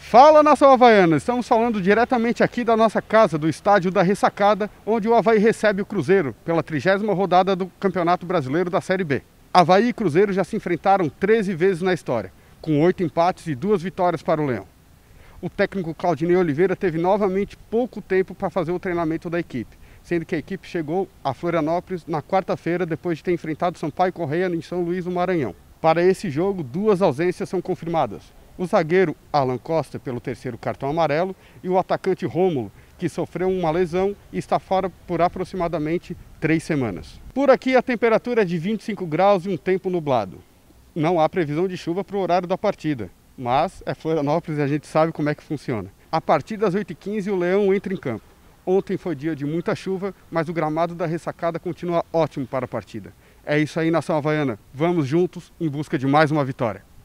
Fala, nação havaiana! Estamos falando diretamente aqui da nossa casa, do estádio da Ressacada, onde o Avaí recebe o Cruzeiro pela 30ª rodada do Campeonato Brasileiro da Série B. Avaí e Cruzeiro já se enfrentaram 13 vezes na história, com 8 empates e 2 vitórias para o Leão. O técnico Claudinei Oliveira teve novamente pouco tempo para fazer o treinamento da equipe, sendo que a equipe chegou a Florianópolis na quarta-feira, depois de ter enfrentado Sampaio Corrêa em São Luís, no Maranhão. Para esse jogo, 2 ausências são confirmadas. O zagueiro Alan Costa, pelo 3º cartão amarelo, e o atacante Rômulo, que sofreu uma lesão e está fora por aproximadamente 3 semanas. Por aqui a temperatura é de 25 graus e um tempo nublado. Não há previsão de chuva para o horário da partida, mas é Florianópolis e a gente sabe como é que funciona. A partir das 8h15 o Leão entra em campo. Ontem foi dia de muita chuva, mas o gramado da Ressacada continua ótimo para a partida. É isso aí, nação havaiana. Vamos juntos em busca de mais uma vitória.